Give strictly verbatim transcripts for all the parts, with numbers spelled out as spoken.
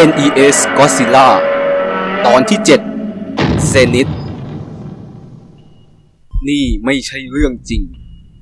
เอ็น อี เอส Godzilla ตอนที่เจ็ด Zenith นี่ไม่ใช่เรื่องจริง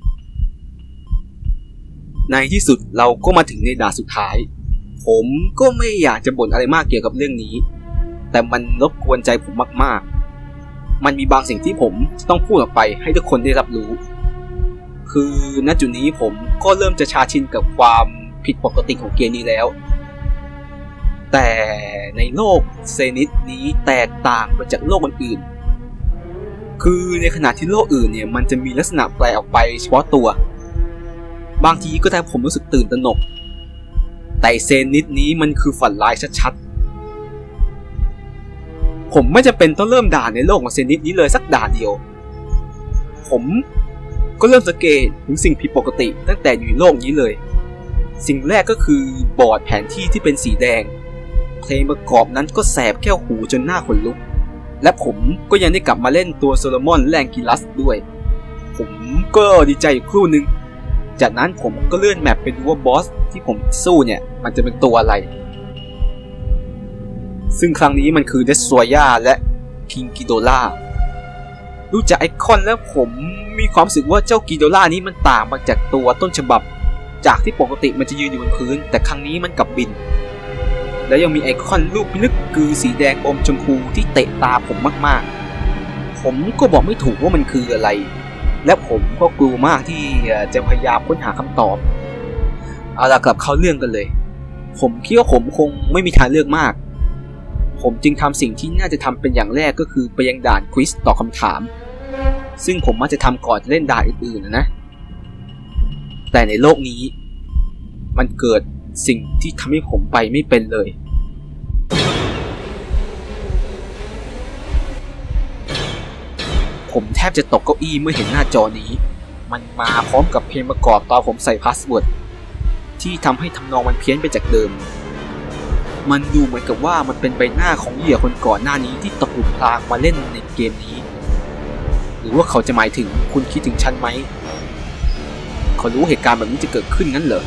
ในที่สุดเราก็มาถึงในด่านสุดท้ายผมก็ไม่อยากจะบ่นอะไรมากเกี่ยวกับเรื่องนี้แต่มันรบกวนใจผมมากๆมันมีบางสิ่งที่ผมต้องพูดออกไปให้ทุกคนได้รับรู้คือณจุดนี้ผมก็เริ่มจะชาชินกับความผิดปกติของเกมนี้แล้วแต่ในโลกเซนิธนี้แตกต่างไปจากโลกอื่นๆคือในขณะที่โลกอื่นเนี่ยมันจะมีลักษณะแปลกออกไปเฉพาะตัวบางทีก็ทำให้ผมรู้สึกตื่นตระหนกแต่เซนิธนี้มันคือฝันร้ายชัดๆผมไม่จำเป็นต้องเริ่มด่านในโลกของเซนิธนี้เลยสักด่านเดียวผมก็เริ่มสังเกตถึงสิ่งผิดปกติตั้งแต่อยู่ในโลกนี้เลยสิ่งแรกก็คือบอร์ดแผนที่ที่เป็นสีแดงเพลงประกอบนั้นก็แสบแก้วหูจนหน้าขนลุกและผมก็ยังได้กลับมาเล่นตัวโซโลมอนและแองกิลัสด้วยผมก็ดีใจอีกครู่นึงจากนั้นผมก็เลื่อนแมปไปดูว่าบอสที่ผมสู้เนี่ยมันจะเป็นตัวอะไรซึ่งครั้งนี้มันคือเดสโซย่าและคิงกิโดล่าดูจากไอคอนแล้วผมมีความรู้สึกว่าเจ้ากิโดล่านี้มันต่างมาจากตัวต้นฉบับจากที่ปกติมันจะยืนอยู่บนพื้นแต่ครั้งนี้มันกลับบินแล้วยังมีไอคอนรูปพิลึกคือสีแดงอมชมพูที่เตะตาผมมากๆผมก็บอกไม่ถูกว่ามันคืออะไรและผมก็กลัวมากที่จะพยายามค้นหาคำตอบเอาล่ะกลับเข้าเรื่องกันเลยผมคิดว่าผมคงไม่มีทางเลือกมากผมจึงทำสิ่งที่น่าจะทำเป็นอย่างแรกก็คือไปยังด่านควิซตอบคำถามซึ่งผมมักจะทำก่อนจะเล่นด่านอื่นๆนะนะแต่ในโลกนี้มันเกิดสิ่งที่ทำให้ผมไปไม่เป็นเลยผมแทบจะตกเก้าอี้เมื่อเห็นหน้าจอนี้มันมาพร้อมกับเพลงประกอบตอนผมใส่พาสเวิร์ดที่ทำให้ทำนองมันเพี้ยนไปจากเดิมมันดูเหมือนกับว่ามันเป็นใบหน้าของเหยื่อคนก่อนหน้านี้ที่ตกหลุมพรางมาเล่นในเกมนี้หรือว่าเขาจะหมายถึงคุณคิดถึงฉันไหมเขารู้เหตุการณ์แบบนี้จะเกิดขึ้นงั้นเหรอ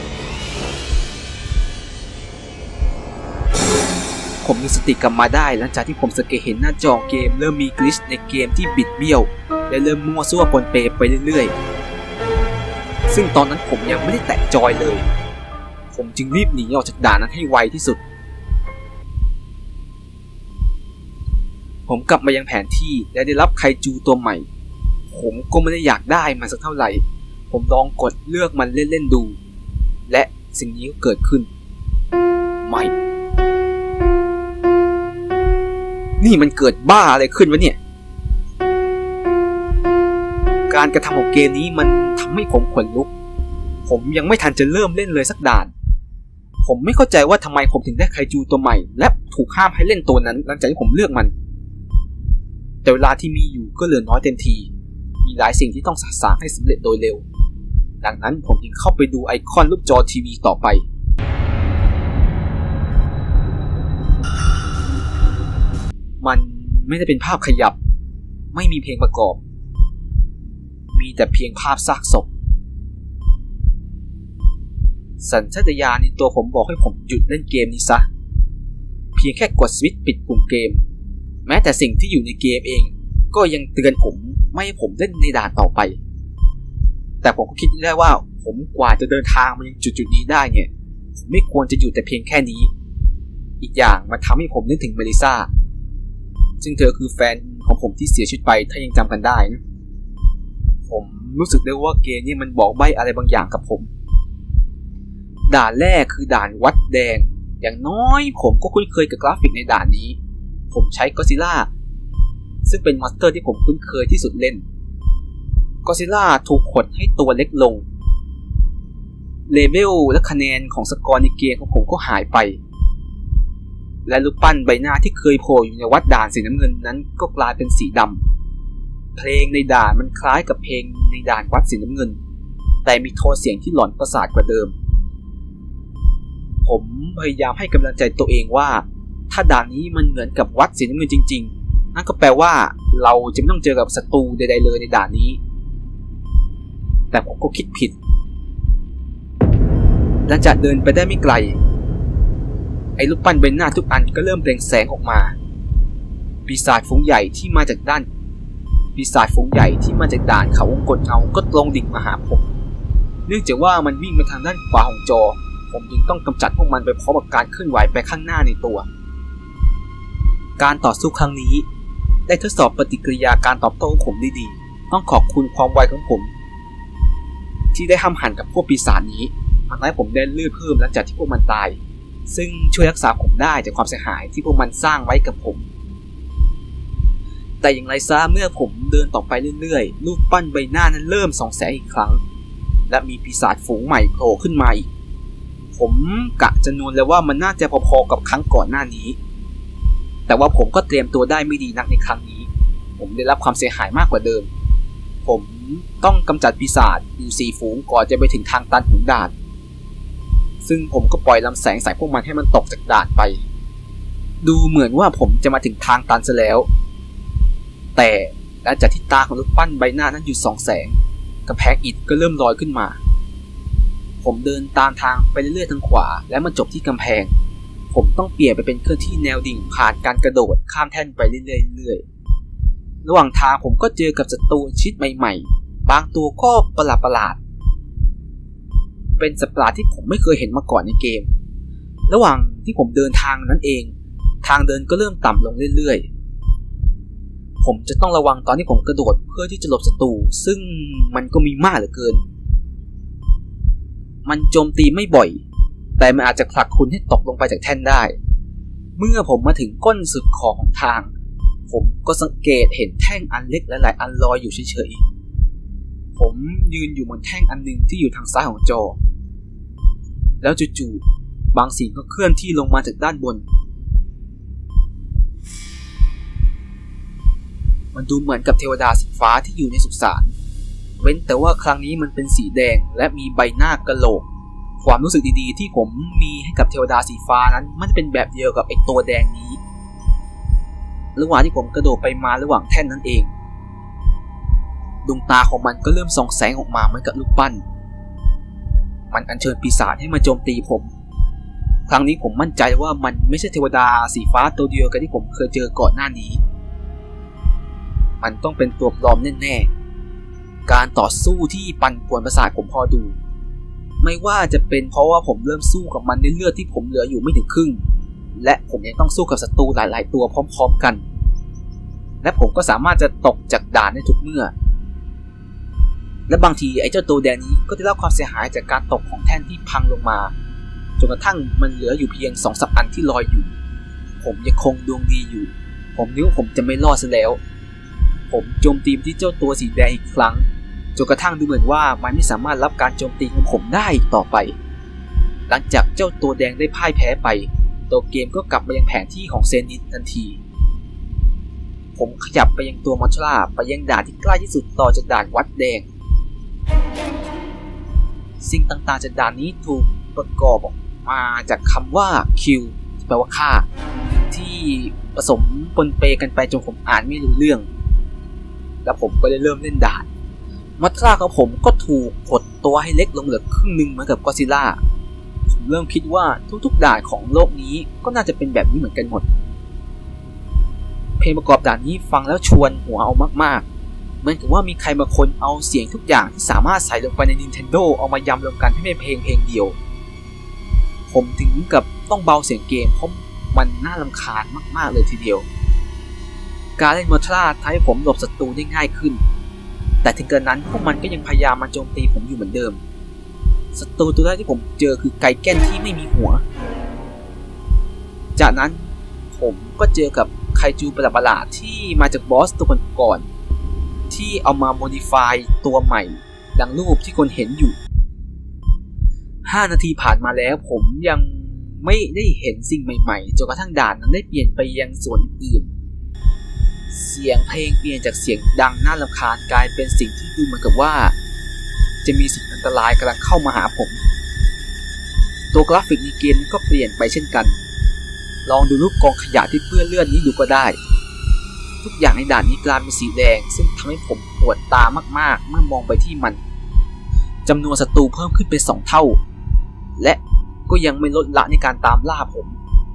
ผมมีสติกลับมาได้หลังจากที่ผมสังเกตเห็นหน้าจอเกมเริ่มมีกลิชในเกมที่บิดเบี้ยวและเริ่มมั่วซั่วปนเปไปเรื่อยๆซึ่งตอนนั้นผมยังไม่ได้แตะจอยเลยผมจึงรีบหนีออกจากด่านนั้นให้ไวที่สุดผมกลับมายังแผนที่และได้รับไคจูตัวใหม่ผมก็ไม่ได้อยากได้มันสักเท่าไหร่ผมลองกดเลือกมันเล่นๆดูและสิ่งนี้ก็เกิดขึ้นไม่นี่มันเกิดบ้าอะไรขึ้นวะเนี่ยการกระทำของเกมนี้มันทำให้ผมขนลุกผมยังไม่ทันจะเริ่มเล่นเลยสักด่านผมไม่เข้าใจว่าทำไมผมถึงได้ไคจูตัวใหม่และถูกห้ามให้เล่นตัวนั้นหลังจากที่ผมเลือกมันแต่เวลาที่มีอยู่ก็เหลือน้อยเต็มทีมีหลายสิ่งที่ต้องสะสางให้สำเร็จโดยเร็วดังนั้นผมจึงเข้าไปดูไอคอนรูปจอทีวีต่อไปมันไม่ได้เป็นภาพขยับไม่มีเพลงประกอบมีแต่เพียงภาพซากศพสัญชาตญาณในตัวผมบอกให้ผมหยุดเล่นเกมนี้ซะเพียงแค่กดสวิตช์ปิดปุ่มเกมแม้แต่สิ่งที่อยู่ในเกมเองก็ยังเตือนผมไม่ให้ผมเล่นในด่านต่อไปแต่ผมก็คิดได้ว่าผมกว่าจะเดินทางมายังจุดๆนี้ได้เนี่ยผมไม่ควรจะอยู่แต่เพียงแค่นี้อีกอย่างมันทำให้ผมนึกถึงเมลิซาซึ่งเธอคือแฟนของผมที่เสียชีวิตไปถ้ายังจำกันได้นะผมรู้สึกได้ว่าเกมนี้มันบอกใบ้อะไรบางอย่างกับผมด่านแรกคือด่านวัดแดงอย่างน้อยผมก็คุ้นเคยกับกราฟิกในด่านนี้ผมใช้ก็อดซิลล่าซึ่งเป็นมอนสเตอร์ที่ผมคุ้นเคยที่สุดเล่นก็อดซิลล่าถูกหดให้ตัวเล็กลงเลเวลและคะแนนของสกอร์ในเกมของผมก็หายไปและรูปปั้นใบหน้าที่เคยโผล่อยู่ในวัดด่านสีน้ำเงินนั้นก็กลายเป็นสีดำเพลงในด่านมันคล้ายกับเพลงในด่านวัดสีน้ำเงินแต่มีโทนเสียงที่หลอนประสาทกว่าเดิมผมพยายามให้กำลังใจตัวเองว่าถ้าด่านนี้มันเหมือนกับวัดสีน้ำเงินจริงๆนั่นก็แปลว่าเราจะไม่ต้องเจอกับศัตรูใดๆเลยในด่านนี้แต่ผมก็คิดผิดหลังจากเดินไปได้ไม่ไกลไอ้รูปปั้นใบหน้าทุกอันก็เริ่มเปล่งแสงออกมาปีศาจฝูงใหญ่ที่มาจากด้านปีศาจฝูงใหญ่ที่มาจากด่านเขาวงกฏเงาก็ตรงดิ่งมาหาผมเนื่องจากว่ามันวิ่งไปทางด้านขวาของจอผมจึงต้องกำจัดพวกมันไปพร้อมกับการเคลื่อนไหวไปข้างหน้าในตัวการต่อสู้ครั้งนี้ได้ทดสอบปฏิกิริยาการตอบโต้ของผมได้ดีต้องขอบคุณความไวของผมที่ได้ห้ามหันกับพวกปีศาจนี้มันทำให้ผมได้เลือดเพิ่มหลังจากที่พวกมันตายซึ่งช่วยรักษาผมได้จากความเสียหายที่พวกมันสร้างไว้กับผมแต่อย่างไรซะเมื่อผมเดินต่อไปเรื่อยๆรูปปั้นใบหน้านั้นเริ่มส่องแสงอีกครั้งและมีปีศาจฝูงใหม่โผล่ขึ้นมาอีกผมกะจำนวนแล้วว่ามันน่าจะพอๆกับครั้งก่อนหน้านี้แต่ว่าผมก็เตรียมตัวได้ไม่ดีนักในครั้งนี้ผมได้รับความเสียหายมากกว่าเดิมผมต้องกำจัดปีศาจอยู่สี่ฝูงก่อนจะไปถึงทางตันของด่านซึ่งผมก็ปล่อยลำแสงใส่พวกมันให้มันตกจากด่านไปดูเหมือนว่าผมจะมาถึงทางตันซะแล้วแต่หลังจากที่ตาของรูปปั้นใบหน้านั้นหยุดส่องแสงกำแพงอิฐก็เริ่มลอยขึ้นมาผมเดินตามทางไปเรื่อยๆทางขวาและมาจบที่กำแพงผมต้องเปลี่ยนไปเป็นเคลื่อนที่แนวดิ่งผ่านการกระโดดข้ามแท่นไปเรื่อยๆระหว่างทางผมก็เจอกับศัตรูชิดใหม่ๆบางตัวก็ประหลาดๆเป็นสัตว์ประหลาดที่ผมไม่เคยเห็นมาก่อนในเกมระหว่างที่ผมเดินทางนั้นเองทางเดินก็เริ่มต่ำลงเรื่อยๆผมจะต้องระวังตอนที่ผมกระโดดเพื่อที่จะหลบศัตรูซึ่งมันก็มีมากเหลือเกินมันโจมตีไม่บ่อยแต่มันอาจจะผลักคุณให้ตกลงไปจากแท่นได้เมื่อผมมาถึงก้นสุดขอบของทางผมก็สังเกตเห็นแท่งอันเล็กหลายๆอันลอยอยู่เฉยๆผมยืนอยู่บนแท่งอันหนึ่งที่อยู่ทางซ้ายของจอแล้วจู่ๆบางสิ่งก็เคลื่อนที่ลงมาจากด้านบนมันดูเหมือนกับเทวดาสีฟ้าที่อยู่ในสุสานเว้นแต่ว่าครั้งนี้มันเป็นสีแดงและมีใบหน้ากะโหลกความรู้สึกดีๆที่ผมมีให้กับเทวดาสีฟ้านั้นมันจะเป็นแบบเดียวกับไอ้ตัวแดงนี้ระหว่างที่ผมกระโดดไปมาระหว่างแท่นนั้นเองดวงตาของมันก็เริ่มส่องแสงออกมาเหมือนกับลูกปั้นมันอัญเชิญปีศาจให้มาโจมตีผมครั้งนี้ผมมั่นใจว่ามันไม่ใช่เทวดาสีฟ้าตัวเดียวกันที่ผมเคยเจอก่อนหน้านี้มันต้องเป็นตัวปลอมแน่ๆการต่อสู้ที่ปั่นป่วนประสาทผมพอดูไม่ว่าจะเป็นเพราะว่าผมเริ่มสู้กับมันในเลือดที่ผมเหลืออยู่ไม่ถึงครึ่งและผมยังต้องสู้กับศัตรูหลายๆตัวพร้อมๆกันและผมก็สามารถจะตกจากด่านได้ทุกเมื่อและบางทีไอ้เจ้าตัวแดงนี้ก็ได้รับความเสียหายจากการตกของแท่นที่พังลงมาจนกระทั่งมันเหลืออยู่เพียง สองถึงสาม อันที่ลอยอยู่ผมยังคงดวงดีอยู่ผมนึกว่าผมจะไม่รอดซะแล้วผมโจมตีที่เจ้าตัวสีแดงอีกครั้งจนกระทั่งดูเหมือนว่ามันไม่สามารถรับการโจมตีของผมได้ต่อไปหลังจากเจ้าตัวแดงได้พ่ายแพ้ไปตัวเกมก็กลับมายังแผนที่ของเซนิตทันทีผมขยับไปยังตัวมอชล่าไปยังด่านที่ใกล้ที่สุดต่อจากด่านวัดแดงสิ่งต่างๆจากด่านนี้ถูกประกอบออกมาจากคำว่าคิวที่แปลว่าฆ่าที่ผสมปนเปกันไปจนผมอ่านไม่รู้เรื่องแล้วผมก็ได้เริ่มเล่นด่านมัตราของผมก็ถูกกดตัวให้เล็กลงเหลือครึ่งหนึ่งเหมือนกับก็อดซิลล่าผมเริ่มคิดว่าทุกๆด่านของโลกนี้ก็น่าจะเป็นแบบนี้เหมือนกันหมดเพลงประกอบด่านนี้ฟังแล้วชวนหัวเอามากๆเหมือนกับว่ามีใครบางคนเอาเสียงทุกอย่างที่สามารถใส่ลงไปใน Nintendo เอามายำรวมกันให้เป็นเพลงเพลงเดียวผมถึงกับต้องเบาเสียงเกมเพราะมันน่ารำคาญมากๆเลยทีเดียวการเล่นมัตราทำให้ผมหลบศัตรูได้ง่ายขึ้นแต่ถึงกระนั้นพวกมันก็ยังพยายามมาโจมตีผมอยู่เหมือนเดิมศัตรูตัวแรกที่ผมเจอคือไก่แก้นที่ไม่มีหัวจากนั้นผมก็เจอกับไคจูประหลาดๆที่มาจากบอสตัวก่อนๆที่เอามาโมดิฟายตัวใหม่ดังรูปที่คนเห็นอยู่ห้านาทีผ่านมาแล้วผมยังไม่ได้เห็นสิ่งใหม่ๆจนกระทั่งด่านนั้นได้เปลี่ยนไปยังส่วนอื่นเสียงเพลงเปลี่ยนจากเสียงดังน่ารำคาญกลายเป็นสิ่งที่ดูเหมือนกับว่าจะมีสิ่งอันตรายกำลังเข้ามาหาผมตัวกราฟิกในเกมก็เปลี่ยนไปเช่นกันลองดูรูปกองขยะที่เปื้อนเลือดนี้ดูก็ได้ทุกอย่างในด่านนี้กลายเป็นสีแดงซึ่งทำให้ผมปวดตามากๆเมื่อมองไปที่มันจำนวนศัตรูเพิ่มขึ้นเป็นสองเท่าและก็ยังไม่ลดละในการตามล่าผม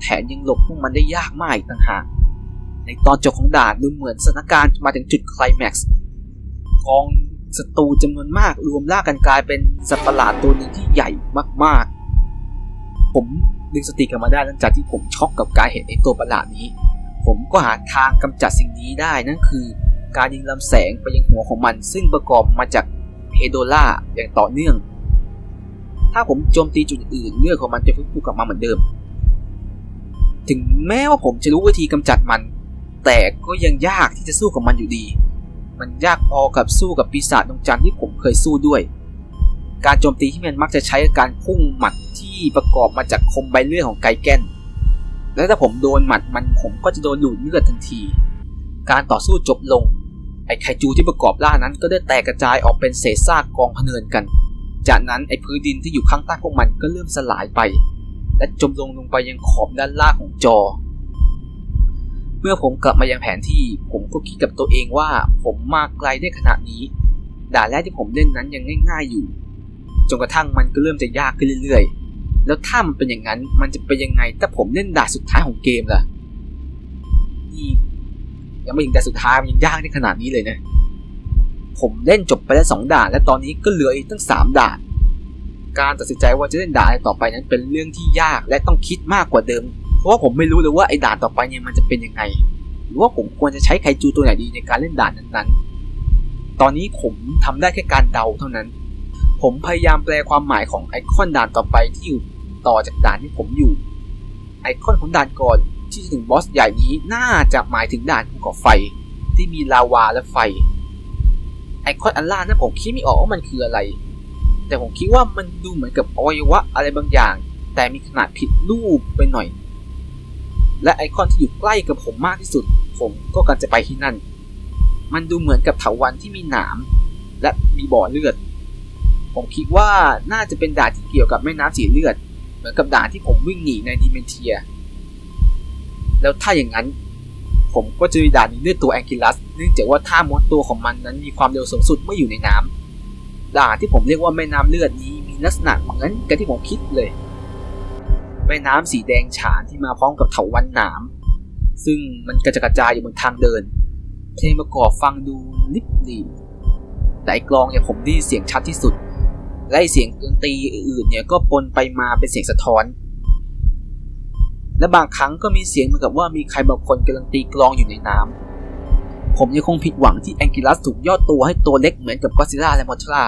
แถมยังหลบพวกมันได้ยากมากอีกต่างหากในตอนจบของด่านดูเหมือนสถานการณ์มาถึงจุดไคลแม็กซ์กองศัตรูจำนวนมากรวมล่ากันกลายเป็นสัตว์ประหลาดตัวหนึ่งที่ใหญ่มากๆผมดึงสติกลับมาได้หลังจากที่ผมช็อกกับการเห็นไอ้ตัวประหลาดนี้ผมก็หาทางกำจัดสิ่งนี้ได้นั่นคือการยิงลำแสงไปยังหัวของมันซึ่งประกอบมาจากเฮโดล่าอย่างต่อเนื่องถ้าผมโจมตีจุดอื่นเลือดของมันจะฟื้นฟูกลับมาเหมือนเดิมถึงแม้ว่าผมจะรู้วิธีกำจัดมันแต่ก็ยังยากที่จะสู้กับมันอยู่ดีมันยากพอกับสู้กับปีศาจดวงจันทร์ที่ผมเคยสู้ด้วยการโจมตีที่มันมักจะใช้การพุ่งหมัดที่ประกอบมาจากคมใบเลื่อยของไกแกนและถ้าผมโดนหมัดมันผมก็จะโดนดูดเลือดทันทีการต่อสู้จบลงไอ้ไคจูที่ประกอบร่างนั้นก็ได้แตกกระจายออกเป็นเศษซากกองพะเนินกันจากนั้นไอ้พื้นดินที่อยู่ข้างใต้พวกมันก็เริ่มสลายไปและจมลงลงไปยังขอบด้านล่างของจอเมื่อผมกลับมายังแผนที่ผมก็คิดกับตัวเองว่าผมมาไกลได้ขนาดนี้ด่านแรกที่ผมเล่นนั้นยังง่ายๆอยู่จนกระทั่งมันก็เริ่มจะยากขึ้นเรื่อยๆแล้วถ้ามันเป็นอย่างนั้นมันจะเป็นยังไงถ้าผมเล่นด่านสุดท้ายของเกมล่ะนี่ยังไม่ถึงด่านสุดท้ายมันยังยากได้ขนาดนี้เลยนะผมเล่นจบไปแล้วสองด่านและตอนนี้ก็เหลืออีกตั้งสามด่านการตัดสินใจว่าจะเล่นด่านต่อไปนั้นเป็นเรื่องที่ยากและต้องคิดมากกว่าเดิมเพราะว่าผมไม่รู้เลยว่าไอ้ด่านต่อไปเนี่ยมันจะเป็นยังไงหรือว่าผมควรจะใช้ไคจูตัวไหนดีในการเล่นด่านนั้นๆตอนนี้ผมทำได้แค่การเดาเท่านั้นผมพยายามแปลความหมายของไอคอนด่านต่อไปที่อยู่ต่อจากด่านที่ผมอยู่ไอคอนของด่านก่อนที่จะถึงบอสใหญ่นี้น่าจะหมายถึงด่านภูเขาไฟที่มีลาวาและไฟไอคอนอันล่างนั้นผมคิดไม่ออกว่ามันคืออะไรแต่ผมคิดว่ามันดูเหมือนกับอวัยวะอะไรบางอย่างแต่มีขนาดผิดรูปไปหน่อยและไอคอนที่อยู่ใกล้กับผมมากที่สุดผมก็กำลังจะไปที่นั่นมันดูเหมือนกับเถาวัลย์ที่มีหนามและมีบ่อเลือดผมคิดว่าน่าจะเป็นด่านที่เกี่ยวกับแม่น้ำสีเลือดเหมือนกับด่านที่ผมวิ่งหนีในดิเมนเทียแล้วถ้าอย่างนั้นผมก็จะมีด่านนี้ด้วยตัวแองกิลัสเนื่องจากว่าท่าม้วนตัวของมันนั้นมีความเร็วสูงสุดเมื่ออยู่ในน้ำด่านที่ผมเรียกว่าแม่น้ำเลือดนี้มีลักษณะเหมือนกับที่ผมคิดเลยแม่น้ำสีแดงฉานที่มาพร้อมกับเถาวัลย์หนามซึ่งมันกระจายกระจายอยู่บนทางเดินเพลงประกอบฟังดูลิบหลีแต่ไอ้กลองเนี่ยผมได้เสียงชัดที่สุดและเสียงดนตรีอื่นๆเนี่ยก็ปนไปมาเป็นเสียงสะท้อนและบางครั้งก็มีเสียงเหมือนกับว่ามีใครบางคนกำลังตีกลองอยู่ในน้ำผมยังคงผิดหวังที่แองกิลัสถูกย่อตัวให้ตัวเล็กเหมือนกับก็อดซิลล่าและมอทรา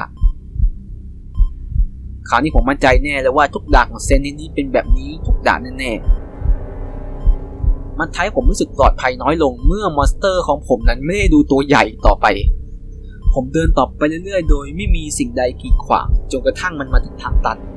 คราวนี้ผมมั่นใจแน่เลยว่าทุกด่านของเซนนี้เป็นแบบนี้ทุกด่านแน่ๆมันทำให้ผมรู้สึกปลอดภัยน้อยลงเมื่อมอนสเตอร์ของผมนั้นไม่ได้ดูตัวใหญ่ต่อไปผมเดินต่อไปเรื่อยๆโดยไม่มีสิ่งใดกีดขวางจนกระทั่งมันมาถึงทางตัน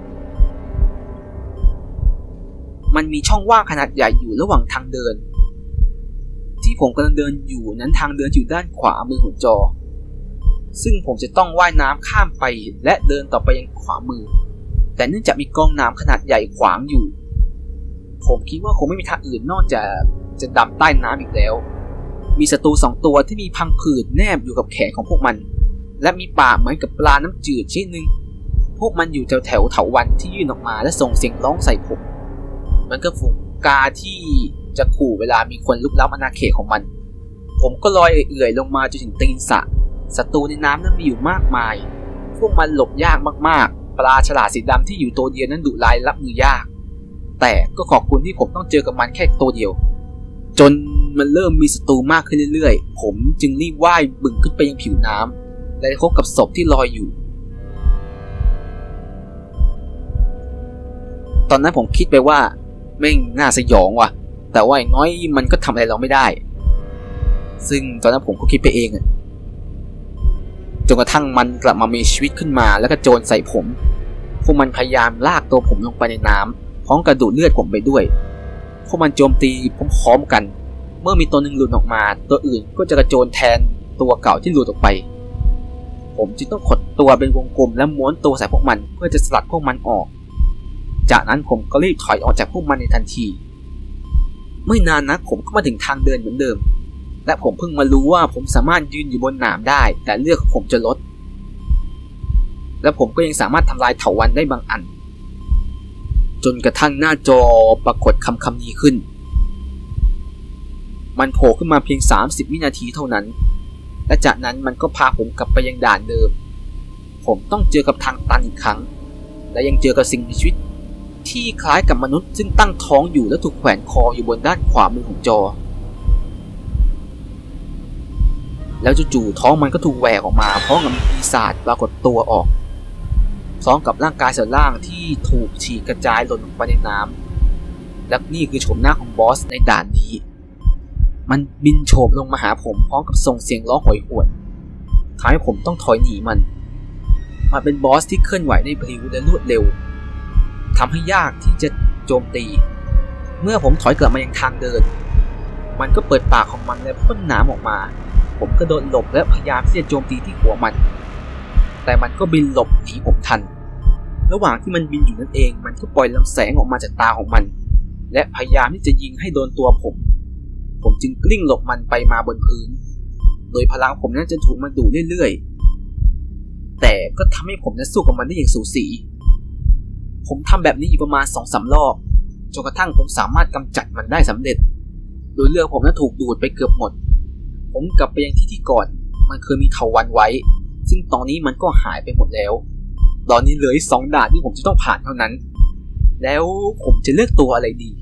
มันมีช่องว่างขนาดใหญ่อยู่ระหว่างทางเดินที่ผมกำลังเดินอยู่นั้นทางเดินอยู่ด้านขวามือของจอซึ่งผมจะต้องว่ายน้ำข้ามไปและเดินต่อไปยังขวามือแต่เนื่องจากมีกองน้ำขนาดใหญ่ขวางอยู่ผมคิดว่าคงไม่มีทางอื่นนอกจากจะดำใต้น้ำอีกแล้วมีศัตรูสองตัวที่มีพังผืดแนบอยู่กับแขนของพวกมันและมีปากเหมือนกับปลาน้ำจืดชนิดนึงพวกมันอยู่แถวแถวเถาวัลย์ที่ยื่นออกมาและส่งเสียงร้องใส่ผมมันก็ฝูงกาที่จะขู่เวลามีคนลุกล้ำอาณาเขตของมันผมก็ลอยเอื่อยลงมาจนถึงตีนสระศัตรูในน้ำนั้นมีอยู่มากมายพวกมันหลบยากมากๆปลาฉลาดสีดำที่อยู่ตัวเดียวนั้นดุร้ายรับมือยากแต่ก็ขอบคุณที่ผมต้องเจอกับมันแค่ตัวเดียวจนมันเริ่มมีศัตรูมากขึ้นเรื่อยๆผมจึงรีบว่ายบึ่งขึ้นไปยังผิวน้ำและพบกับศพที่ลอยอยู่ตอนนั้นผมคิดไปว่าแม่งน่าสยองว่ะแต่ว่าอย่างน้อยมันก็ทำอะไรเราไม่ได้ซึ่งตอนนั้นผมก็คิดไปเองจนกระทั่งมันกลับมามีชีวิตขึ้นมาแล้วก็โจรใส่ผมพวกมันพยายามลากตัวผมลงไปในน้ำพร้อมกระดูดเลือดผมไปด้วยพวกมันโจมตีพร้อมๆกันเมื่อมีตัวหนึ่งหลุดออกมาตัวอื่นก็จะกระโจนแทนตัวเก่าที่หลุดออกไปผมจึงต้องขดตัวเป็นวงกลมและม้วนตัวใส่พวกมันเพื่อจะสลัดพวกมันออกจากนั้นผมก็รีบถอยออกจากพวกมันในทันทีไม่นานนักผมก็มาถึงทางเดินเหมือนเดิมและผมเพิ่งมารู้ว่าผมสามารถยืนอยู่บนหนามได้แต่เลือดของผมจะลดและผมก็ยังสามารถทำลายเถาวัลย์ได้บางอันจนกระทั่งหน้าจอปรากฏคำคำนี้ขึ้นมันโผล่ขึ้นมาเพียงสามสิบวินาทีเท่านั้นและจากนั้นมันก็พาผมกลับไปยังด่านเดิมผมต้องเจอกับทางตันอีกครั้งและยังเจอกับสิ่งมีชีวิตที่คล้ายกับมนุษย์ซึ่งตั้งท้องอยู่และถูกแขวนคออยู่บนด้านขวามือของจอแล้วจู่ๆท้องมันก็ถูกแหวกออกมาพร้อมกับมีปีศาจปรากฏตัวออกพร้อมกับร่างกายส่วนล่างที่ถูกฉีกกระจายหล่นลงไปในน้ำและนี่คือโฉมหน้าของบอสในด่านนี้มันบินโฉบลงมาหาผมพร้อมกับส่งเสียงร้องโหยหวนทำให้ผมต้องถอยหนีมันมันเป็นบอสที่เคลื่อนไหวได้พริ้วและรวดเร็วทำให้ยากที่จะโจมตีเมื่อผมถอยกลับมายังทางเดินมันก็เปิดปากของมันและพ่นน้ำออกมาผมกระโดดหลบและพยายามที่จะโจมตีที่หัวมันแต่มันก็บินหลบหนีผมทันระหว่างที่มันบินอยู่นั่นเองมันก็ปล่อยลำแสงออกมาจากตาของมันและพยายามที่จะยิงให้โดนตัวผมผมจึงกลิ้งหลบมันไปมาบนพื้นโดยพลังผมนั้นจะถูกมันดูดเรื่อยๆแต่ก็ทำให้ผมนั้นสู้กับมันได้อย่างสูสีผมทำแบบนี้อยู่ประมาณ สองสาม รอบจนกระทั่งผมสามารถกำจัดมันได้สำเร็จโดยเลือดผมนั้นถูกดูดไปเกือบหมดผมกลับไปยังที่ที่ก่อนมันเคยมีเถาวัลย์ไว้ซึ่งตอนนี้มันก็หายไปหมดแล้วตอนนี้เหลืออีกสองด่านที่ผมจะต้องผ่านเท่านั้นแล้วผมจะเลือกตัวอะไรดี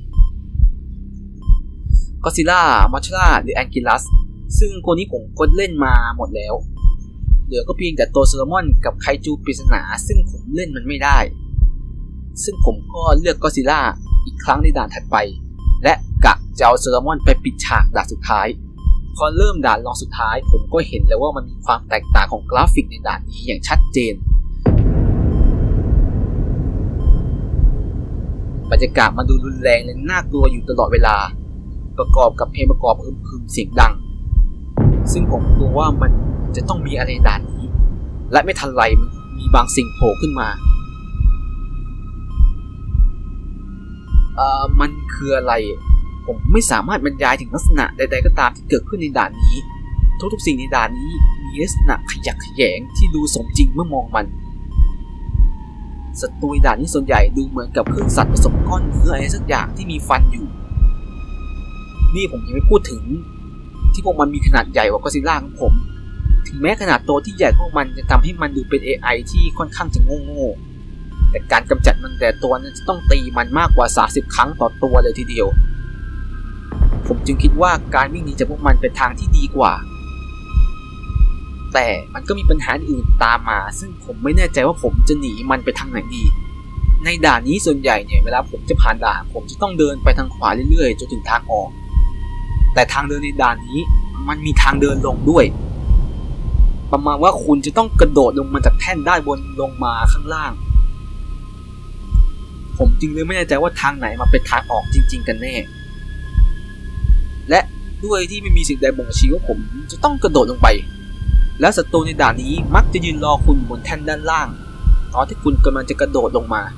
ก็ซิล่า มัชล่าหรือแองกิลัสซึ่งคนนี้ผมก็เล่นมาหมดแล้วเหลือก็เพียงแต่ตัวเซเลมอนกับไคจูปริศนาซึ่งผมเล่นมันไม่ได้ซึ่งผมก็เลือกก็ซิล่าอีกครั้งในด่านถัดไปและกะจะเอาเซเลมอนไปปิดฉากด่านสุดท้ายพอเริ่มด่านรองสุดท้ายผมก็เห็นแล้วว่ามันมีความแตกต่างของกราฟิกในด่านนี้อย่างชัดเจนบรรยากาศมันดูรุนแรงและน่ากลัวอยู่ตลอดเวลาประกอบกับเพลงประกอบฮึมๆเสียงดังซึ่งผมกลัวว่ามันจะต้องมีอะไรด่านนี้และไม่ทันไรมันมีบางสิ่งโผล่ขึ้นมาเอ่อมันคืออะไรผมไม่สามารถบรรยายถึงลักษณะใดๆก็ตามที่เกิดขึ้นในด่านนี้ทุกๆสิ่งในด่านนี้มีลักษณะขยักขยแยงที่ดูสมจริงเมื่อมองมันศัตรูในด่านนี้ส่วนใหญ่ดูเหมือนกับเครื่องสัตว์ผสมก้อนเนื้ออะไรสักอย่างที่มีฟันอยู่นี่ผมยังไม่พูดถึงที่พวกมันมีขนาดใหญ่กว่าก็ซิลล่าของผมถึงแม้ขนาดตัวที่ใหญ่ของมันจะทำให้มันดูเป็น เอ ไอ ที่ค่อนข้างจะโง่ๆแต่การกำจัดมันแต่ตัวนั้นจะต้องตีมันมากกว่าสามสิบครั้งต่อตัวเลยทีเดียวผมจึงคิดว่าการวิ่งหนีจากพวกมันเป็นทางที่ดีกว่าแต่มันก็มีปัญหาอื่นตามมาซึ่งผมไม่แน่ใจว่าผมจะหนีมันไปทางไหนดีในด่านนี้ส่วนใหญ่เนี่ยเวลาผมจะผ่านด่านผมจะต้องเดินไปทางขวาเรื่อยๆจนถึงทางออกแต่ทางเดินในด่านนี้มันมีทางเดินลงด้วยประมาณว่าคุณจะต้องกระโดดลงมาจากแท่นด้านบนลงมาข้างล่างผมจึงเลยไม่แน่ใจว่าทางไหนมาเป็นทางออกจริงๆกันแน่และด้วยที่ไม่มีสิ่งใดบ่งชี้ว่าผมจะต้องกระโดดลงไปแล้วศัตรูในด่านนี้มักจะยืนรอคุณบนแท่นด้านล่างตอนที่คุณกำลังจะกระโดดลงมา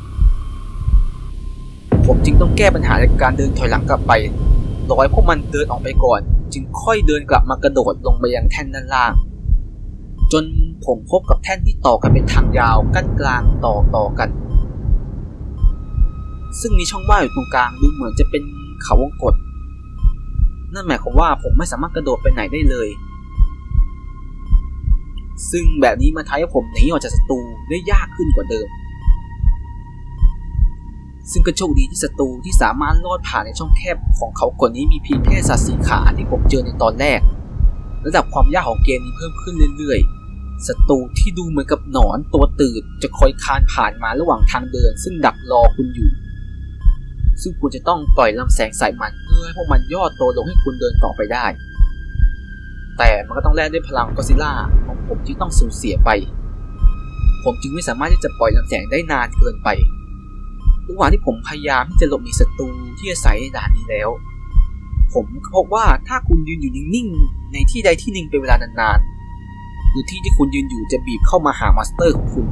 ผมจึงต้องแก้ปัญหาในการเดินถอยหลังกลับไปรอให้พวกมันเดินออกไปก่อนจึงค่อยเดินกลับมากระโดดลงไปยังแท่นด้านล่างจนผมพบกับแท่นที่ต่อกันเป็นทางยาวกั้นกลางต่อต่อกันซึ่งมีช่องว่างอยู่ตรงกลางดูเหมือนจะเป็นเขาวงกตนั่นหมายความว่าผมไม่สามารถกระโดดไปไหนได้เลยซึ่งแบบนี้มันทำให้ผมหนีออกจากศัตรูได้ยากขึ้นกว่าเดิมซึ่งก็โชคดีที่ศัตรูที่สามารถลอดผ่านในช่องแคบของเขาคนนี้มีเพียงแค่สัตว์สีขาที่ผมเจอในตอนแรกระดับความยากของเกมนี้เพิ่มขึ้นเรื่อยๆศัตรูที่ดูเหมือนกับหนอนตัวตื่นจะคอยคานผ่านมาระหว่างทางเดินซึ่งดักรอคุณอยู่ซึ่งคุณจะต้องปล่อยลำแสงใส่มันเพื่อให้พวกมันย่อตัวลงให้คุณเดินต่อไปได้แต่มันก็ต้องแลกด้วยพลังก็ซิลล่าของผมที่ต้องสูญเสียไปผมจึงไม่สามารถที่จะปล่อยลำแสงได้นานเกินไประหว่างที่ผมพยายามที่จะหลบหนีศัตรูที่อาศัยในด่านนี้แล้วผมพบว่าถ้าคุณยืนอยู่นิ่งๆในที่ใดที่หนึ่งเป็นเวลานานๆหรือที่ที่คุณยืนอยู่จะบีบเข้ามาหามาสเตอร์ของคุณ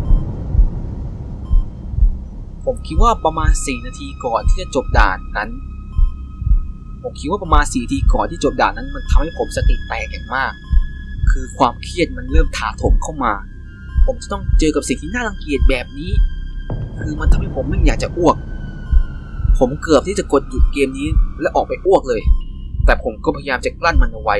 ผมคิดว่าประมาณสี่นาทีก่อนที่จะจบด่านนั้นผมคิดว่าประมาณสี่นาทีก่อนที่จบด่านนั้นมันทำให้ผมสติแตกอย่างมากคือความเครียดมันเริ่มถาโถมเข้ามาผมจะต้องเจอกับสิ่งที่น่ารังเกียจแบบนี้คือมันทำให้ผมไม่อยากจะอ้วกผมเกือบที่จะกดหยุดเกมนี้และออกไปอ้วกเลยแต่ผมก็พยายามจะกลั้นมันเอาไว้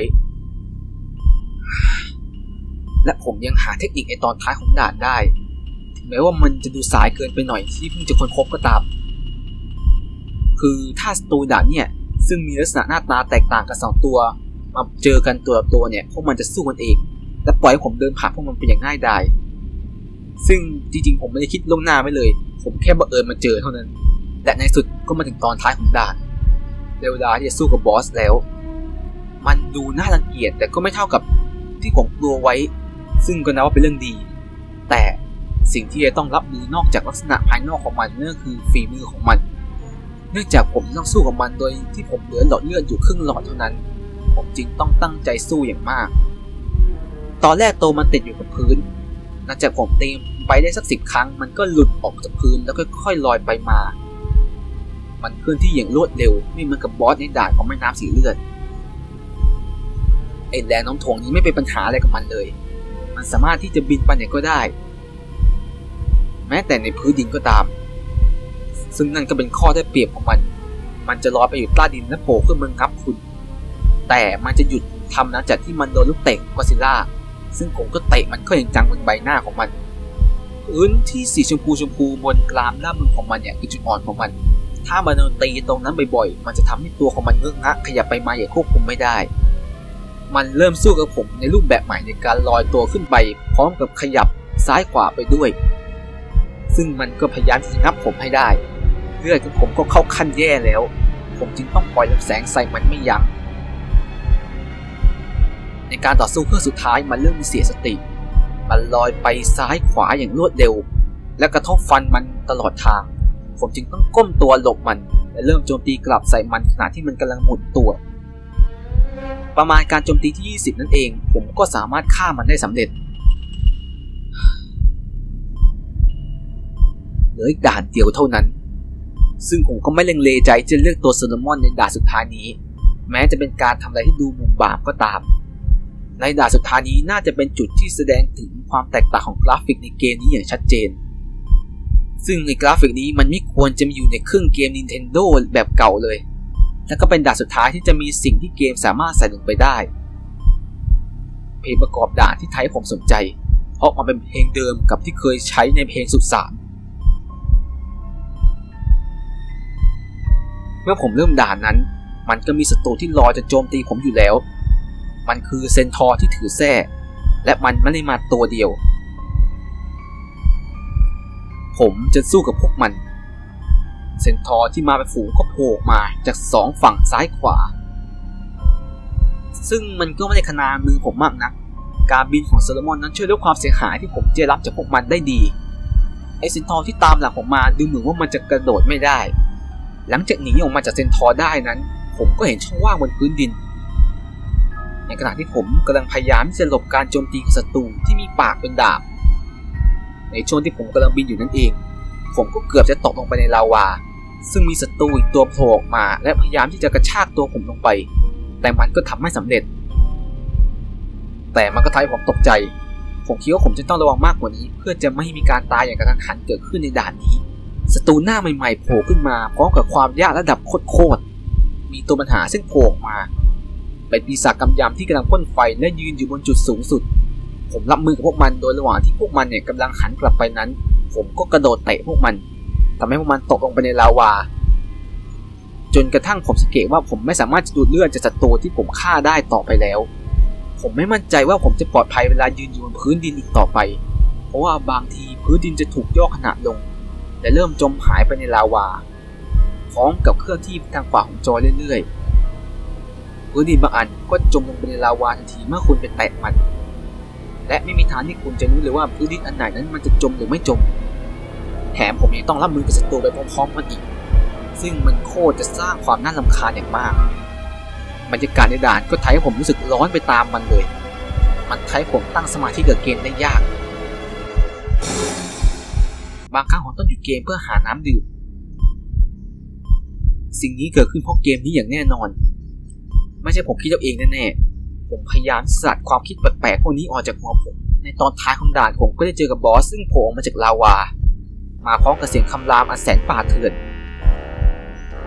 และผมยังหาเทคนิคในตอนท้ายของด่านได้ถึงแม้ว่ามันจะดูสายเกินไปหน่อยที่เพิ่งจะค้นพบก็ตามคือถ้าศัตรูด่านเนี่ยซึ่งมีลักษณะหน้าตาแตกต่างกันสองตัวมาเจอกันตัวต่อตัวเนี่ยพวกมันจะสู้กันเองและปล่อยให้ผมเดินผ่านพวกมันไปอย่างง่ายดายซึ่งจริงๆผมไม่ได้คิดล่วงหน้าไว้เลยผมแค่บังเอิญมาเจอเท่านั้นและในสุดก็มาถึงตอนท้ายของด่านเวลาที่จะสู้กับบอสแล้วมันดูน่ารังเกียจแต่ก็ไม่เท่ากับที่ผมกลัวไว้ซึ่งก็นับว่าเป็นเรื่องดีแต่สิ่งที่จะต้องรับมือนอกจากลักษณะภายนอกของมันนั่นคือฝีมือของมันเนื่องจากผมต้องสู้กับมันโดยที่ผมเหลือหลอดเลือดอยู่ครึ่งหลอดเท่านั้นผมจึงต้องตั้งใจสู้อย่างมากตอนแรกตัวมันติดอยู่กับพื้นหลังจากผมตีไปได้สักสิบครั้งมันก็หลุดออกจากพื้นแล้วค่อยๆลอยไปมามันเคลื่อนที่อย่างรวดเร็วไม่เหมือนกับบอสในด่านของแม่น้ำสีเลือดไอ้แรงโน้มถ่วงนี้ไม่เป็นปัญหาอะไรกับมันเลยมันสามารถที่จะบินไปไหนก็ได้แม้แต่ในพื้นดินก็ตามซึ่งนั่นก็เป็นข้อได้เปรียบของมันมันจะลอยไปอยู่ใต้ดินและโผล่ขึ้นมางับคุณแต่มันจะหยุดทำหลังจากที่มันโดนลูกเตะกอซิลล่าซึ่งผมก็เตะมันก็อย่างจังบนใบหน้าของมันพื้นที่สีชมพูชมพูบนกรามด้านบนของมันเนี่ยคือจุดอ่อนของมันถ้ามันโดนตีตรงนั้นบ่อยๆมันจะทำให้ตัวของมันเงื้องะขยับไปมาอย่างควบคุมไม่ได้มันเริ่มสู้กับผมในรูปแบบใหม่ในการลอยตัวขึ้นไปพร้อมกับขยับซ้ายขวาไปด้วยซึ่งมันก็พยายามจะงับผมให้ได้เลือดของผมก็เข้าขั้นแย่แล้วผมจึงต้องปล่อยลำแสงใส่มันไม่ยั้งในการต่อสู้เครื่องสุดท้ายมันเริ่มมีเสียสติมันลอยไปซ้ายขวาอย่างรวดเร็วและกระทบฟันมันตลอดทางผมจึงต้องก้มตัวหลบมันและเริ่มโจมตีกลับใส่มันขณะที่มันกำลังหมุนตัวประมาณการโจมตีที่ยี่สิบนั่นเองผมก็สามารถฆ่ามันได้สำเร็จเหลืออีกด่านเดียวเท่านั้นซึ่งผมก็ไม่เล็งเลใจจะเลือกตัวโซโลมอนในด่านสุดท้ายนี้แม้จะเป็นการทำอะไรที่ดูมุมบามก็ตามในด่านสุดท้ายนี้น่าจะเป็นจุดที่แสดงถึงความแตกต่างของกราฟิกในเกมนี้อย่างชัดเจนซึ่งในกราฟิกนี้มันไม่ควรจะมีอยู่ในเครื่องเกม Nintendo แบบเก่าเลยและก็เป็นด่านสุดท้ายที่จะมีสิ่งที่เกมสามารถใส่ลงไปได้เพลงประกอบด่านที่ไทยผมสนใจเพราะมันเป็นเพลงเดิมกับที่เคยใช้ในเพลงสุสานเมื่อผมเริ่มด่านนั้นมันก็มีศัตรูที่รอจะโจมตีผมอยู่แล้วมันคือเซนทอร์ที่ถือแส้และมันไม่ได้มาตัวเดียวผมจะสู้กับพวกมันเซนทอร์ที่มาเป็นฝูงก็โผล่มาจากสองฝั่งซ้ายขวาซึ่งมันก็ไม่ได้ขนามือผมมากนักการบินของโซโลมอนนั้นช่วยลดความเสียหายที่ผมจะรับจากพวกมันได้ดีไอเซนทอร์ที่ตามหลังผมมาดูเหมือนว่ามันจะกระโดดไม่ได้หลังจากหนีออกมาจากเซนทอร์ได้นั้นผมก็เห็นช่องว่างบนพื้นดินในขณะที่ผมกำลังพยายามที่จะหลบการโจมตีของศัตรูที่มีปากเป็นดาบในช่วงที่ผมกำลังบินอยู่นั่นเองผมก็เกือบจะตกลงไปในลาวาซึ่งมีศัตรูอีกตัวโผล่ออกมาและพยายามที่จะกระชากตัวผมลงไปแต่มันก็ทำไม่สำเร็จแต่มันก็ทำให้ผมตกใจผมคิดว่าผมจะต้องระวังมากกว่านี้เพื่อจะไม่ให้มีการตายอย่างกระทันหันเกิดขึ้นในด่านนี้ศัตรูหน้าใหม่ๆโผล่ขึ้นมาพร้อมกับความยากระดับโคตรๆมีตัวปัญหาซึ่งโผล่ออกมาเป็นปีศาจกำยำที่กำลังพ่นไฟและยืนอยู่บนจุดสูงสุดผมรับมือกับพวกมันโดยระหว่างที่พวกมันเนี่ยกำลังหันกลับไปนั้นผมก็กระโดดเตะพวกมันทำให้พวกมันตกลงไปในลาวาจนกระทั่งผมสังเกตว่าผมไม่สามารถจะดูดเลือดจากศัตรูที่ผมฆ่าได้ต่อไปแล้วผมไม่มั่นใจว่าผมจะปลอดภัยเวลายืนอยู่บนพื้นดินอีกต่อไปเพราะว่าบางทีพื้นดินจะถูกย่อขนาดลงและเริ่มจมหายไปในลาวาพร้อมกับเคลื่อนที่ทางขวาของจอเรื่อยๆพื้นดินบางอันก็จมลงไปในลาวาทันทีเมื่อคุณไปแตะมันและไม่มีทางที่คุณจะรู้เลยว่าพื้นดินอันไหนนั้นมันจะจมหรือไม่จมแถมผมยังต้องรับมือกับศัตรูไปพร้อมๆกันอีกซึ่งมันโคตรจะสร้างความน่ารำคาญอย่างมากบรรยากาศในด่านก็ทำให้ผมรู้สึกร้อนไปตามมันเลยมันทำให้ผมตั้งสมาธิกับเกมได้ยากบางครั้งผมต้องหยุดเกมเพื่อหาน้ำดื่มสิ่งนี้เกิดขึ้นเพราะเกมนี้อย่างแน่นอนไม่ใช่ผมคิดเอาเองแน่ๆผมพยายามสลัดความคิดแปลกๆพวกนี้ออกจากหัวผมในตอนท้ายของด่านผมก็ได้เจอกับบอสซึ่งโผล่มาจากลาวามาพร้อมกับเสียงคำรามอันแสนป่าเถื่อน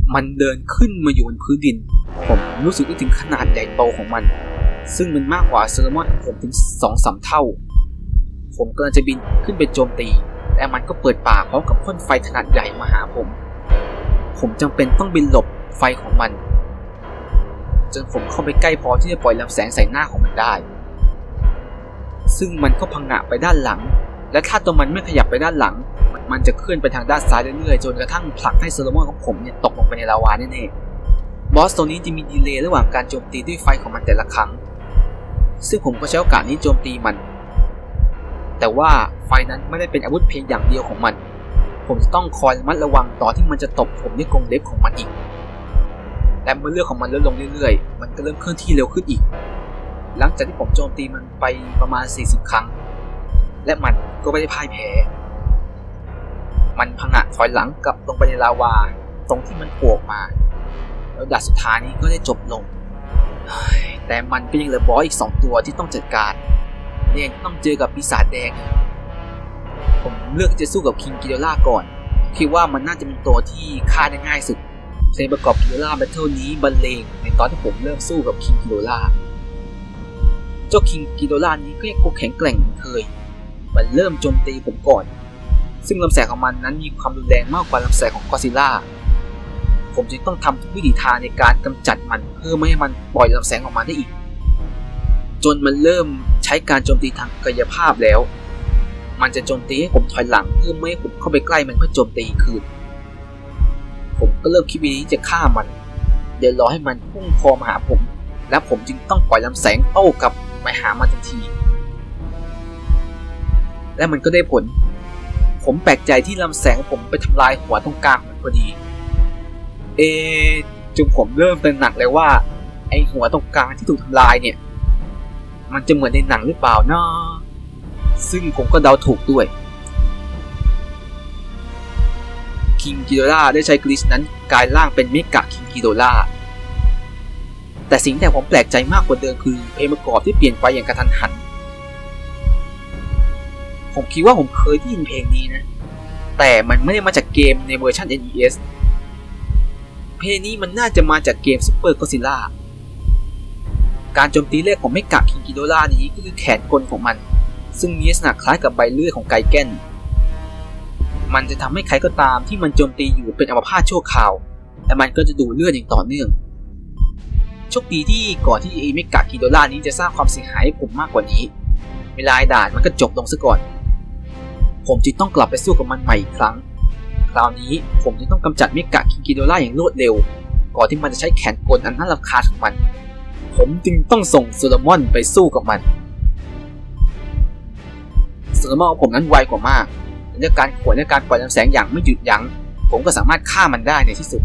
มันเดินขึ้นมาอยู่บนพื้นดินผมรู้สึกได้ถึงขนาดใหญ่โตของมันซึ่งมันมากกว่าเซเลมอนของผมถึง สองถึงสาม เท่าผมกำลังจะบินขึ้นไปโจมตีแต่มันก็เปิดปากพร้อมกับพ่นไฟขนาดใหญ่มาหาผมผมจำเป็นต้องบินหลบไฟของมันจนผมเข้าไปใกล้พอที่จะปล่อยลำแสงใส่หน้าของมันได้ซึ่งมันก็พังงะไปด้านหลังและถ้าตัวมันไม่ขยับไปด้านหลังมันจะเคลื่อนไปทางด้านซ้ายเรื่อยๆจนกระทั่งผลักให้โซโลมอนของผมเนี่ยตกลงไปในลาวาแน่ๆบอสตัวนี้จะมีดีเลย์ระหว่างการโจมตีด้วยไฟของมันแต่ละครั้งซึ่งผมก็ใช้โอกาสนี้โจมตีมันแต่ว่าไฟนั้นไม่ได้เป็นอาวุธเพียงอย่างเดียวของมันผมจะต้องคอยระมัดระวังต่อที่มันจะตบผมด้วยกรงเล็บของมันอีกและเมื่อเลือดของมันลดลงเรื่อยๆมันก็เริ่มเคลื่อนที่เร็วขึ้นอีกหลังจากที่ผมโจมตีมันไปประมาณสี่สิบครั้งและมันก็ไม่ได้พ่ายแพ้มันพังงะถอยหลังกลับลงไปในลาวาตรงที่มันโผล่มาแล้วด่านสุดท้ายนี้ก็ได้จบลงแต่มันก็ยังเหลือบอสอีกสองตัวที่ต้องจัดการเนี่ยต้องเจอกับปีศาจแดงผมเลือกจะสู้กับคิงกิโดล่าก่อนคิดว่ามันน่าจะเป็นตัวที่ฆ่าได้ง่ายสุดเพลงประกอบกิโดล่าแบทเทิลนี้บรรเลงในตอนที่ผมเริ่มสู้กับคิงกิโดล่าเจ้าคิงกิโดล่านี้ก็ยังคงแข็งแกร่งเหมือนเคยมันเริ่มโจมตีผมก่อนซึ่งลำแสงของมันนั้นมีความรุนแรงมากกว่าลำแสงของกอซิลล่าผมจึงต้องทำทุกวิถีทางในการกำจัดมันเพื่อไม่ให้มันปล่อยลำแสงออกมาได้อีกจนมันเริ่มใช้การโจมตีทางกายภาพแล้วมันจะโจมตีให้ผมถอยหลังเพื่อไม่ให้ผมเข้าไปใกล้มันเพื่อโจมตีคืนผมก็เริ่มคิดวิธีจะฆ่ามันเดี๋ยวรอให้มันพุ่งคอมาหาผมและผมจึงต้องปล่อยลำแสงโต้กลับไปหามันทันทีและมันก็ได้ผลผมแปลกใจที่ลำแสงของผมไปทำลายหัวตรงกลางมันพอดีเอจึงผมเริ่มตระหนักเลยว่าไอหัวตรงกลางที่ถูกทำลายเนี่ยมันจะเหมือนในหนังหรือเปล่านะซึ่งผมก็เดาถูกด้วยคิงกิโดล่าได้ใช้กลิชนั้นกลายร่างเป็นเมกะคิงกิโดล่าแต่สิ่งที่ผมแปลกใจมากกว่าเดิมคือเพลงประกอบที่เปลี่ยนไปอย่างกระทันหันผมคิดว่าผมเคยได้ยินเพลงนี้นะแต่มันไม่ได้มาจากเกมในเวอร์ชัน เอ็น อี เอส เพลงนี้มันน่าจะมาจากเกม Super Godzilla การโจมตีแรกของเมกะคิงกิโดล่านี้ก็คือแขนกลของมันซึ่งมีลักษณะคล้ายกับใบเลื่อยของไกแกนมันจะทำให้ใครก็ตามที่มันโจมตีอยู่เป็นอัมพาตชั่วคราวและมันก็จะดูดเลือดอย่างต่อเนื่องโชคดีที่ก่อนที่เมกะคิงกิโดล่านี้จะสร้างความเสียหายให้ผมมากกว่านี้เวลาด่านมันก็จบลงซะก่อนผมจึงต้องกลับไปสู้กับมันใหม่อีกครั้งคราวนี้ผมจึงต้องกำจัดเมกะคิงกิโดล่าอย่างรวดเร็วก่อนที่มันจะใช้แขนกลอันน่ารำคาญของมันผมจึงต้องส่งโซโลมอนไปสู้กับมันโซโลมอนของผมนั้นไวกว่ามากในการขวนในการปล่อยลำแสงอย่างไม่หยุดยั้งผมก็สามารถฆ่ามันได้ในที่สุด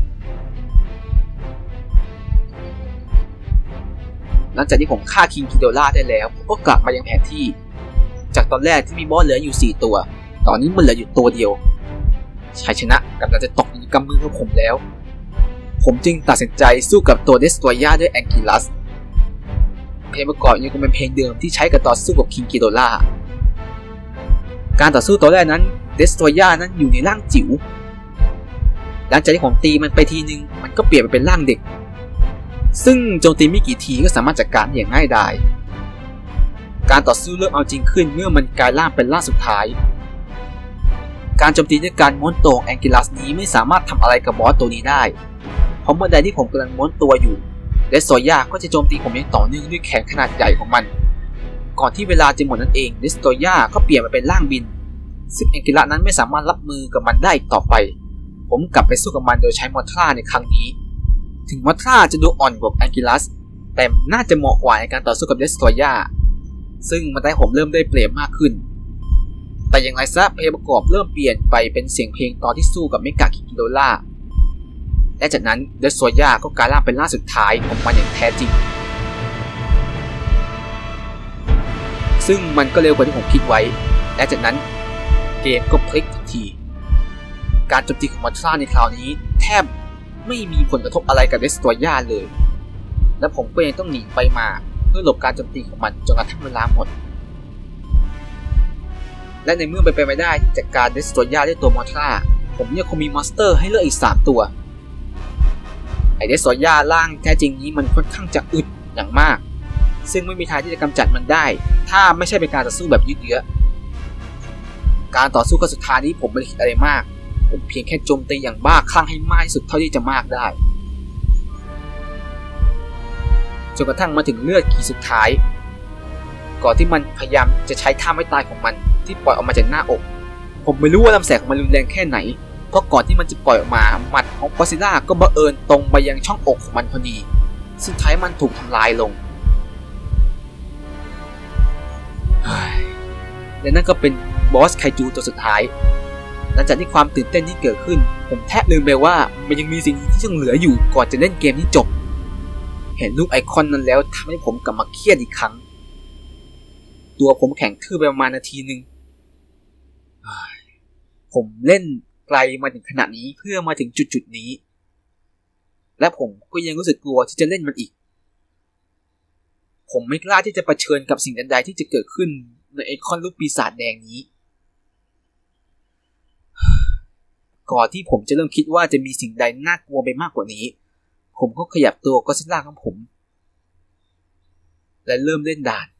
หลังจากที่ผมฆ่าคิงกิโดล่าได้แล้วผมก็กลับมายังแผนที่จากตอนแรกที่มีบอสเหลืออยู่สี่ตัวตอนนี้มันเหลืออยู่ตัวเดียวชัยชนะกำลังจะตกอยู่ในกำมือของผมแล้วผมจึงตัดสินใจสู้กับตัวเดสตรอยาด้วยแองกิลัสเพลงประกอบยังคงเป็นเพลงเดิมที่ใช้กับต่อสู้กับคิงกิโดล่าการต่อสู้ตัวแรกนั้นเดสตรอยานั้นอยู่ในร่างจิ๋วหลังจากที่ผมตีมันไปทีนึงมันก็เปลี่ยนไปเป็นร่างเด็กซึ่งโจมตีไม่กี่ทีก็สามารถจัดการอย่างง่ายดายการต่อสู้เริ่มเอาจริงขึ้นเมื่อมันกลายร่างเป็นร่างสุดท้ายการโจมตีด้วยการม้วนตัวของแองกิลัสนี้ไม่สามารถทำอะไรกับบอสตัวนี้ได้เพราะเมื่อใดที่ผมกำลังม้วนตัวอยู่เดสโซย่าก็จะโจมตีผมอย่างต่อเนื่องด้วยแขนขนาดใหญ่ของมันก่อนที่เวลาจะหมดนั่นเองเดสโซย่าก็เปลี่ยนมาเป็นร่างบินซึ่งแองกิลัสนั้นไม่สามารถรับมือกับมันได้อีกต่อไปผมกลับไปสู้กับมันโดยใช้มอทราในครั้งนี้ถึงมอทราจะดูอ่อนกว่าแองกิลัสแต่น่าจะเหมาะกว่าในการต่อสู้กับเดสโซย่าซึ่งมันได้ผมเริ่มได้เปรียบมากขึ้นแต่อย่างไรซะเพลงประกอบเริ่มเปลี่ยนไปเป็นเสียงเพลงตอนที่สู้กับเมกะคิงกิโดล่าและจากนั้นเดสโซย่าก็กลายร่างเป็นร่างสุดท้ายของมันอย่างแท้จริงซึ่งมันก็เร็วกว่าที่ผมคิดไว้และจากนั้นเกมก็พลิกทันทีการโจมตีของมอทราในคราวนี้แทบไม่มีผลกระทบอะไรกับเดสโซย่าเลยและผมก็ยังต้องหนีไปมาเพื่อหลบการโจมตีของมันจนกระทั่งเวลาหมดและในเมื่อเป็นไปไม่ได้ที่จัดการเดสโซย่าด้วยตัวมอทราผมยังคงมีมอนสเตอร์ให้เลือกอีกสามตัวไอเดสโซย่าร่างแท้จริงนี้มันค่อนข้างจะอึดอย่างมากซึ่งไม่มีทางที่จะกำจัดมันได้ถ้าไม่ใช่เป็นการต่อสู้แบบยืดเยื้อการต่อสู้ครั้งสุดท้ายนี้ผมไม่ได้คิดอะไรมากผมเพียงแค่โจมตีอย่างบ้าคลั่งให้มากที่สุดเท่าที่จะมากได้จนกระทั่งมาถึงเลือดขีดสุดท้ายก่อนที่มันพยายามจะใช้ท่าไม่ตายของมันที่ปล่อยออกมาจากหน้าอกผมไม่รู้ว่าลำแสงของมันรุนแรงแค่ไหนเพราะก่อนที่มันจะปล่อยออกมาหมัดของก็อดซิลล่าก็บังเอิญตรงไปยังช่องอกของมันพอดีสุดท้ายมันถูกทำลายลงและนั่นก็เป็นบอสไคจูตัวสุดท้ายหลังจากที่ความตื่นเต้นที่เกิดขึ้นผมแทบลืมไปว่ามันยังมีสิ่งที่ยังเหลืออยู่ก่อนจะเล่นเกมนี้จบเห็นรูปไอคอนนั้นแล้วทำให้ผมกลับมาเครียดอีกครั้งตัวผมแข็งทื่อไปประมาณนาทีหนึ่งผมเล่นไกลมาถึงขนาดนี้เพื่อมาถึงจุดๆนี้และผมก็ยังรู้สึกกลัวที่จะเล่นมันอีกผมไม่กล้าที่จะเผชิญกับสิ่งใดๆที่จะเกิดขึ้นในไอคอนรูปปีศาจแดงนี้ก่อนที่ผมจะเริ่มคิดว่าจะมีสิ่งใดน่ากลัวไปมากกว่านี้ผมก็ขยับตัวก็อดซิลล่าของผมและเริ่มเล่นด่าน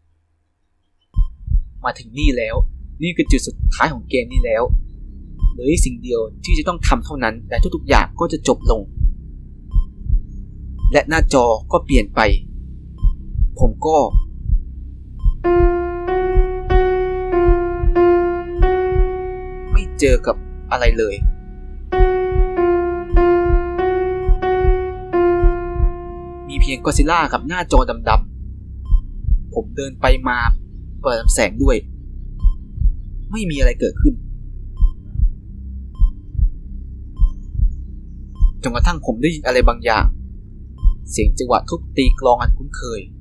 มาถึงนี่แล้วนี่คือจุดสุดท้ายของเกมนี้แล้วเหลือสิ่งเดียวที่จะต้องทำเท่านั้นและทุกๆอย่างก็จะจบลงและหน้าจอก็เปลี่ยนไปผมก็ไม่เจอกับอะไรเลยมีเพียงก็อดซิลล่ากับหน้าจอดำๆผมเดินไปมาเปิดแสงด้วยไม่มีอะไรเกิดขึ้นจนกระทั่งผมได้ยินอะไรบางอย่างเสียงจังหวะทุบตีกลองอันคุ้นเคย